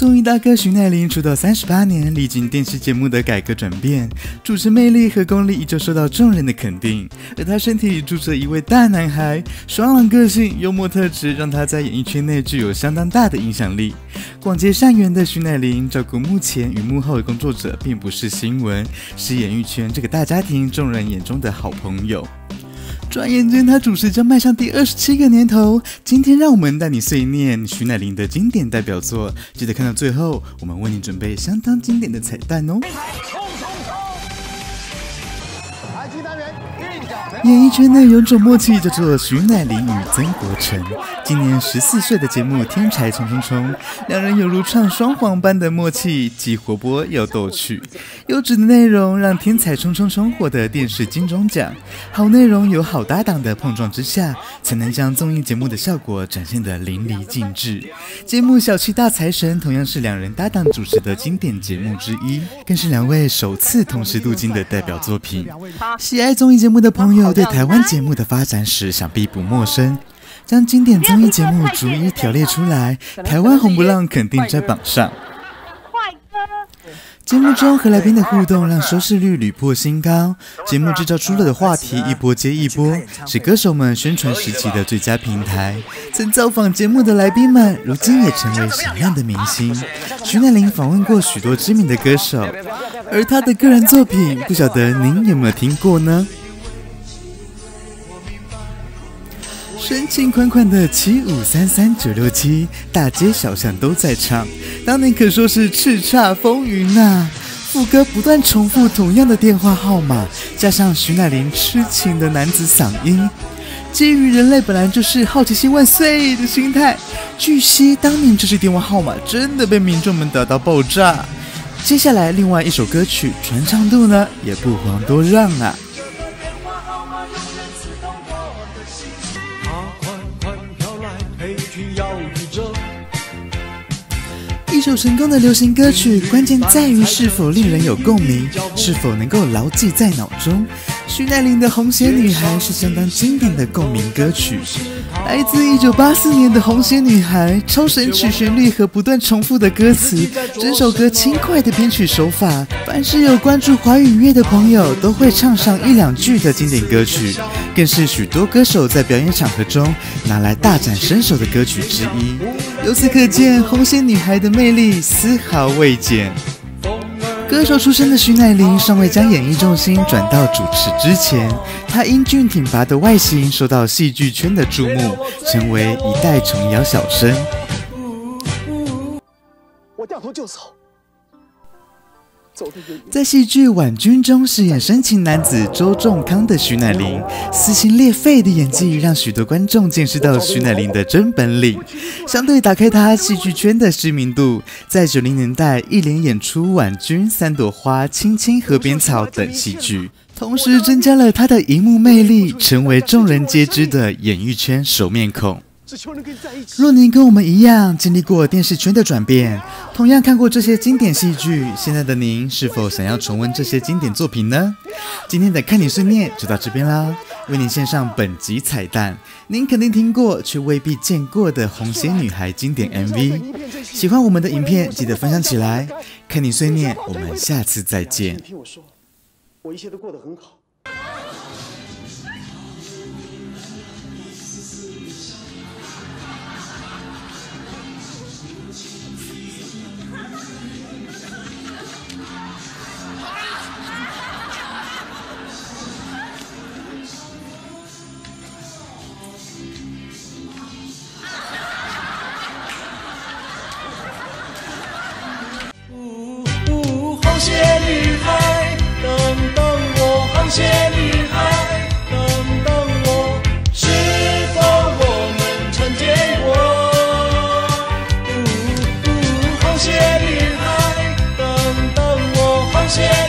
综艺大哥徐乃麟出道38年，历经电视节目的改革转变，主持魅力和功力依旧受到众人的肯定。而他身体里住着一位大男孩，爽朗个性、幽默特质，让他在演艺圈内具有相当大的影响力。广结善缘的徐乃麟，照顾幕前与幕后的工作者，并不是新闻，是演艺圈这个大家庭众人眼中的好朋友。转眼间，他主持将迈向第27个年头。今天，让我们带你碎念徐乃麟的经典代表作，记得看到最后，我们为你准备相当经典的彩蛋哦。演艺圈内有种默契，叫做徐乃麟与曾国城。今年14岁的节目《天才冲冲冲》，两人有如唱双簧般的默契，既活泼又逗趣。优质的内容让《天才冲冲冲》获得电视金钟奖。好内容有好搭档的碰撞之下，才能将综艺节目的效果展现得淋漓尽致。节目《小气大财神》同样是两人搭档主持的经典节目之一，更是两位首次同时镀金的代表作品。喜爱综艺节目的朋友对台湾节目的发展史想必不陌生，将经典综艺节目逐一条列出来，台湾红不让肯定在榜上。节目中和来宾的互动让收视率屡破新高，节目制造出了的话题一波接一波，是歌手们宣传时期的最佳平台。曾造访节目的来宾们，如今也成为闪亮的明星。徐乃麟访问过许多知名的歌手，而他的个人作品，不晓得您有没有听过呢？深情款款的7533-967，大街小巷都在唱，当年可说是叱咤风云啊！副歌不断重复同样的电话号码，加上徐乃麟痴情的男子嗓音，基于人类本来就是好奇心万岁的心态，据悉当年这些电话号码真的被民众们打到爆炸。接下来另外一首歌曲传唱度呢，也不遑多让啊！一首成功的流行歌曲，关键在于是否令人有共鸣，是否能够牢记在脑中。徐乃麟的《红鞋女孩》是相当经典的共鸣歌曲，来自1984年的《红鞋女孩》，超神曲旋律和不断重复的歌词，整首歌轻快的编曲手法，凡是有关注华语乐的朋友都会唱上一两句的经典歌曲，更是许多歌手在表演场合中拿来大展身手的歌曲之一。由此可见，《红鞋女孩》的魅力丝毫未减。歌手出身的徐乃麟尚未将演艺重心转到主持之前，他英俊挺拔的外形受到戏剧圈的注目，成为一代琼瑶小生。我掉头就走。在戏剧《婉君》中饰演深情男子周仲康的徐乃麟，撕心裂肺的演技让许多观众见识到徐乃麟的真本领，相对打开他戏剧圈的知名度。在90年代一连演出《婉君》《3朵花》《青青河边草》等戏剧，同时增加了他的荧幕魅力，成为众人皆知的演艺圈熟面孔。若您跟我们一样经历过电视圈的转变，同样看过这些经典戏剧，现在的您是否想要重温这些经典作品呢？今天的看你碎念就到这边啦，为您献上本集彩蛋，您肯定听过却未必见过的《红鞋女孩》经典 MV。 喜欢我们的影片记得分享起来，看你碎念，我们下次再见。听我说，我一切都过得很好。 红鞋女孩，等等我，红鞋女孩，等等我，是否我们曾见过？红鞋女孩，等等我，红鞋。